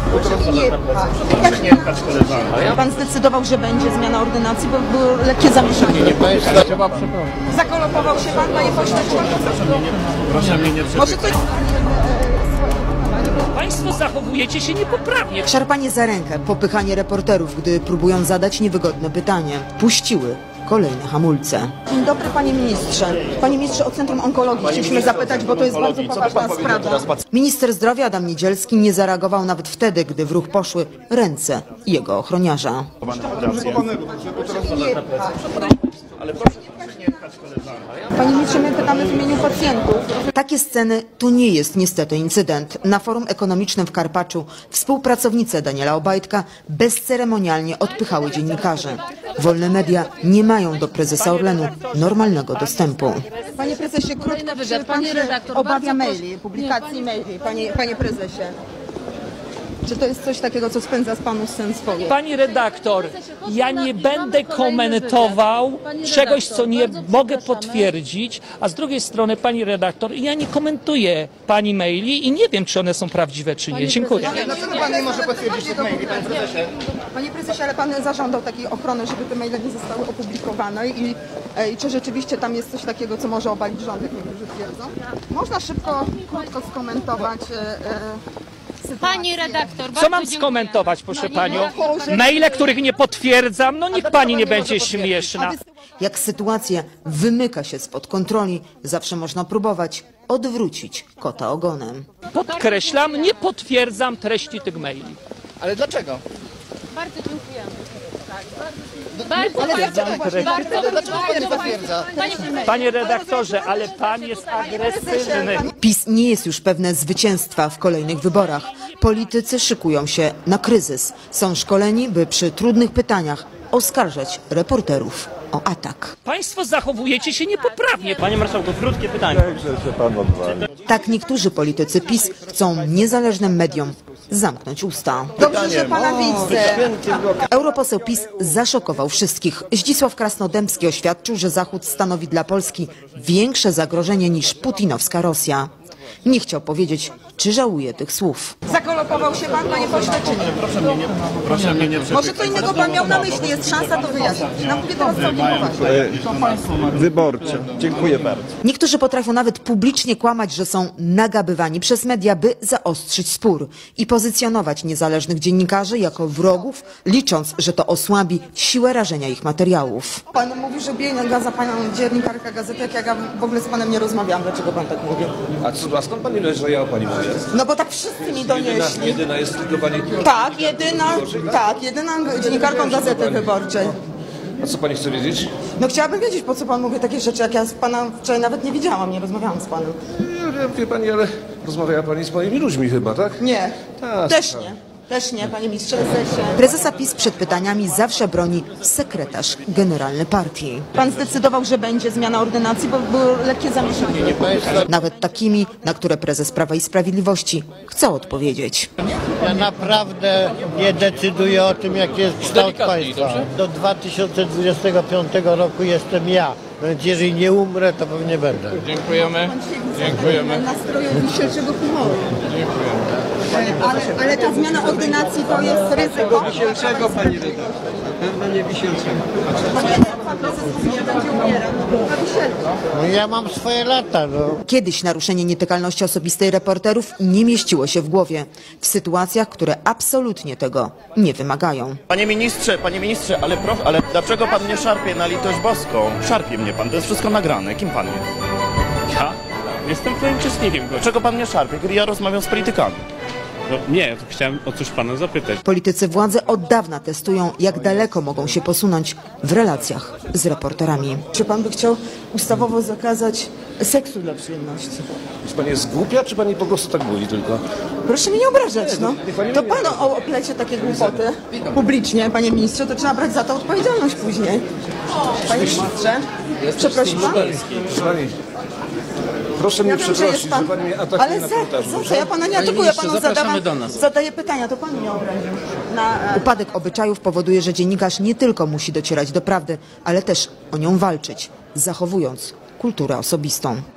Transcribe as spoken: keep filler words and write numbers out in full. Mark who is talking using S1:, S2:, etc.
S1: Pan zdecydował, że będzie zmiana ordynacji, bo było lekkie zamieszanie. Zakolopował się pan, panie pośle?
S2: Proszę mnie nie
S1: Może coś...
S3: Państwo zachowujecie się niepoprawnie.
S1: Szarpanie za rękę, popychanie reporterów, gdy próbują zadać niewygodne pytanie. Puściły kolejne hamulce. Dzień dobry, panie ministrze. Panie ministrze, o Centrum Onkologii chcieliśmy zapytać, bo to jest bardzo poważna sprawa. Minister zdrowia Adam Niedzielski nie zareagował nawet wtedy, gdy w ruch poszły ręce jego ochroniarza. Panie ministrze, my pytamy w imieniu pacjentów. Takie sceny to nie jest niestety incydent. Na forum ekonomicznym w Karpaczu współpracownice Daniela Obajtka bezceremonialnie odpychały dziennikarzy. Wolne media nie mają do prezesa Orlenu normalnego dostępu. Panie prezesie, krótko, czy pan się obawia maili, publikacji maili, panie, panie prezesie? Czy to jest coś takiego, co spędza z panu sens swoje?
S3: Pani redaktor, ja nie będę komentował czegoś, co nie mogę potwierdzić, a z drugiej strony, pani redaktor, ja nie komentuję pani maili i nie wiem, czy one są prawdziwe, czy nie. Dziękuję.
S1: Dlaczego pan nie może potwierdzić tych maili, panie prezesie? Panie prezesie, ale pan zażądał takiej ochrony, żeby te maile nie zostały opublikowane i, i czy rzeczywiście tam jest coś takiego, co może obalić rząd, jak niektórzy twierdzą? Można szybko, krótko skomentować e, e,
S4: Pani redaktor,
S3: Co mam skomentować, proszę panią? Maile, których nie potwierdzam, no niech pani nie będzie śmieszna.
S1: Jak sytuacja wymyka się spod kontroli, zawsze można próbować odwrócić kota ogonem.
S3: Podkreślam, nie potwierdzam treści tych maili.
S5: Ale dlaczego?
S4: bardzo dziękujemy.
S5: Bardzo,
S4: Bardzo,
S5: bardzo,
S4: bardzo,
S5: dlaczego pan nie potwierdza?
S3: Panie redaktorze, ale pan jest agresywny.
S1: PiS nie jest już pewne zwycięstwa w kolejnych wyborach. Politycy szykują się na kryzys. Są szkoleni, by przy trudnych pytaniach oskarżać reporterów o atak.
S3: Państwo zachowujecie się niepoprawnie.
S2: Panie marszałku, krótkie pytanie.
S1: Tak niektórzy politycy PiS chcą niezależnym mediom zamknąć usta. Dobrze, że pana widzę. Europoseł PiS zaszokował wszystkich. Zdzisław Krasnodębski oświadczył, że Zachód stanowi dla Polski większe zagrożenie niż putinowska Rosja. Nie chciał powiedzieć, czy żałuje tych słów. Zakolopował się pan, panie pośle, czy nie?
S2: Proszę mnie nie, proszę mnie nie
S1: Może co innego pan miał na myśli, jest szansa to wyjaśnić. Nam mówię teraz całkiem poważnie.
S6: Wyborcze. Dziękuję bardzo.
S1: Niektórzy potrafią nawet publicznie kłamać, że są nagabywani przez media, by zaostrzyć spór i pozycjonować niezależnych dziennikarzy jako wrogów, licząc, że to osłabi siłę rażenia ich materiałów. Pan mówi, że bije za panią dziennikarkę Gazetek, jak ja w ogóle z panem nie rozmawiam. Dlaczego pan tak mówi?
S7: A co, a skąd pani wie, że ja o pani mówię?
S1: No bo tak wszyscy mi
S7: Jedyna,
S1: donieśli.
S7: jedyna jest tylko pani...
S1: Tak, jedyna, tak, jedyna dziennikarką Gazety Wyborczej.
S7: A co pani chce wiedzieć?
S1: No chciałabym wiedzieć, po co pan mówi takie rzeczy, jak ja z pana wczoraj nawet nie widziałam, nie rozmawiałam z panem.
S7: Nie, wie pani, ale rozmawiała pani z moimi ludźmi chyba, tak?
S1: Nie,
S7: Tak,
S1: też
S7: tak.
S1: nie. Też nie, panie ministrze. Prezesa PiS przed pytaniami zawsze broni sekretarz generalny partii. Pan zdecydował, że będzie zmiana ordynacji, bo było lekkie zamieszanie. Nawet takimi, na które prezes Prawa i Sprawiedliwości chce odpowiedzieć.
S8: Ja naprawdę nie decyduję o tym, jaki jest kształt państwa. Do dwa tysiące dwudziestego piątego roku jestem ja. Więc jeżeli nie umrę, to pewnie będę.
S5: Dziękujemy. Dziękujemy.
S1: Nastroju dzisiejszego humoru. Ale, ale ta zmiana ordynacji to jest ryzyko.
S5: Wisielczego, pani redaktor. Pewno nie wisielczego.
S1: Pan prezes mówi, że będzie umierał. A Wisielko.
S8: No ja mam swoje lata, no.
S1: Kiedyś naruszenie nietykalności osobistej reporterów nie mieściło się w głowie. W sytuacjach, które absolutnie tego nie wymagają.
S2: Panie ministrze, panie ministrze, ale, pro, ale dlaczego pan mnie szarpie na litość boską? Szarpie mnie pan, to jest wszystko nagrane. Kim pan jest?
S3: Ja jestem twoim uczestnikiem.
S2: Dlaczego pan mnie szarpie, kiedy ja rozmawiam z politykami?
S9: No, nie, chciałem o coś pana zapytać.
S1: Politycy władzy od dawna testują, jak daleko mogą się posunąć w relacjach z reporterami. Czy pan by chciał ustawowo zakazać seksu dla przyjemności?
S7: Czy pani jest głupia, czy pani po prostu tak mówi tylko?
S1: Proszę mnie nie obrażać, no. To pan o oplecie takie głupoty publicznie, panie ministrze, to trzeba brać za to odpowiedzialność później. Panie ministrze, przepraszam.
S7: Proszę pani, proszę mnie
S1: Ja wiem, że
S7: przeprosić,
S1: jest pan,
S7: że pani mnie atakuje
S1: ale
S7: na
S1: za,
S7: korytarzu.
S1: za co? Ja pana nie atakuję, ja panu zadawam, zadaję pytania, to pan mnie obraził. Na, e... Upadek obyczajów powoduje, że dziennikarz nie tylko musi docierać do prawdy, ale też o nią walczyć, zachowując kulturę osobistą.